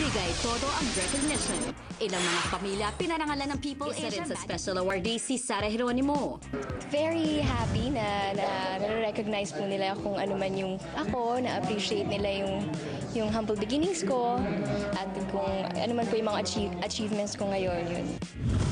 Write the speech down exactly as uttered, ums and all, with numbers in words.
Bigay todo ang recognition. Ilang mga pamilya pinarangalan ng People Isa rin sa special awardee si Geronimo. Very happy na na-recognize po nila kung ano man yung ako, na-appreciate nila yung yung humble beginnings ko at kung ano man po yung mga achieve, achievements ko ngayon. Yun.